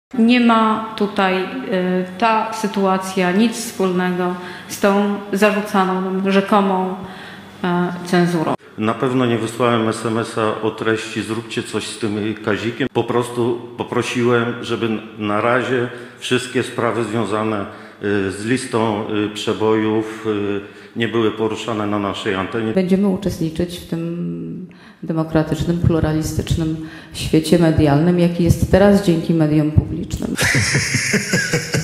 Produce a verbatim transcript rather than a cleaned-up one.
Nie ma tutaj y, ta sytuacja nic wspólnego z tą zarzucaną nam rzekomą y, cenzurą. Na pewno nie wysłałem es em es a o treści zróbcie coś z tym Kazikiem. Po prostu poprosiłem, żeby na razie wszystkie sprawy związane z listą przebojów nie były poruszane na naszej antenie. Będziemy uczestniczyć w tym demokratycznym, pluralistycznym świecie medialnym, jaki jest teraz dzięki mediom publicznym.